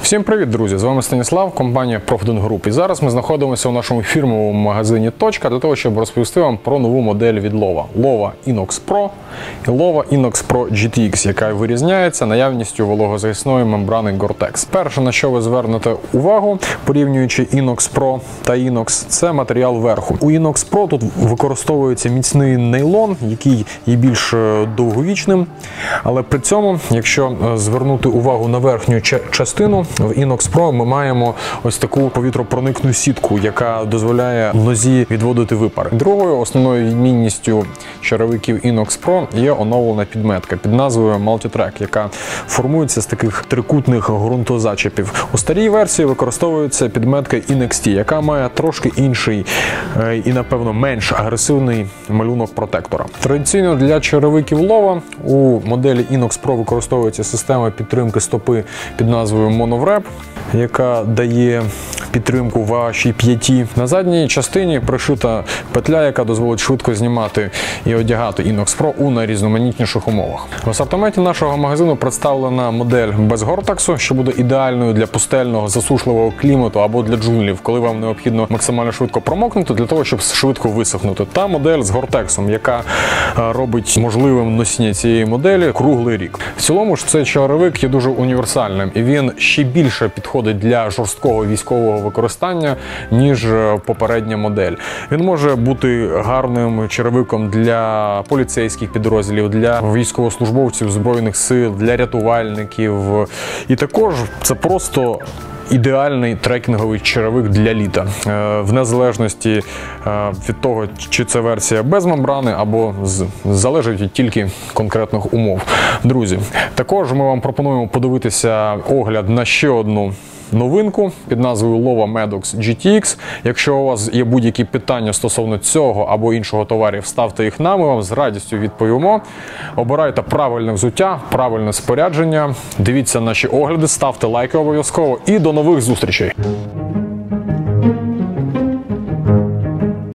Всім привіт, друзі! З вами Станіслав, компанія Profit Group. І зараз ми знаходимося у нашому фірмовому магазині «Точка» для того, щоб розповісти вам про нову модель від Lova. Lova Inox Pro і Lova Inox Pro GTX, яка вирізняється наявністю вологозахисної мембрани Gore-Tex. Перше, на що ви звернете увагу, порівнюючи Inox Pro та Inox, це матеріал верху. У Inox Pro тут використовується міцний нейлон, який є більш довговічним, але при цьому, якщо звернути увагу на верхню частину, в Inox Pro ми маємо ось таку повітропроникну сітку, яка дозволяє нозі відводити випари. Другою основною відмінністю черевиків Inox Pro є оновлена підметка під назвою Multitrack, яка формується з таких трикутних ґрунтозачепів. У старій версії використовується підметка INXT, яка має трошки інший і, напевно, менш агресивний малюнок протектора. Традиційно для черевиків Lova у моделі Inox Pro використовується система підтримки стопи під назвою MonoWrap, яка дає підтримку вашій п'яті. На задній частині пришита петля, яка дозволить швидко знімати і одягати Inox Pro у найрізноманітніших умовах. В асортименті нашого магазину представлена модель без Gore-Tex, що буде ідеальною для пустельного, засушливого клімату або для джунглів, коли вам необхідно максимально швидко промокнути для того, щоб швидко висохнути. Та модель з Gore-Tex, яка робить можливим носіння цієї моделі круглий рік. В цілому ж цей черевик є дуже універсальним, і він ще більше підходить для жорсткого військового використання, ніж попередня модель. Він може бути гарним черевиком для поліцейських підрозділів, для військовослужбовців Збройних сил, для рятувальників. І також це просто ідеальний трекінговий черевик для літа, в незалежності від того, чи це версія без мембрани, або залежить від тільки конкретних умов. Друзі, також ми вам пропонуємо подивитися огляд на ще одну новинку під назвою Lova Medox GTX. Якщо у вас є будь-які питання стосовно цього або іншого товарів, ставте їх нам, ми вам з радістю відповімо. Обирайте правильне взуття, правильне спорядження, дивіться наші огляди, ставте лайки обов'язково і до нових зустрічей!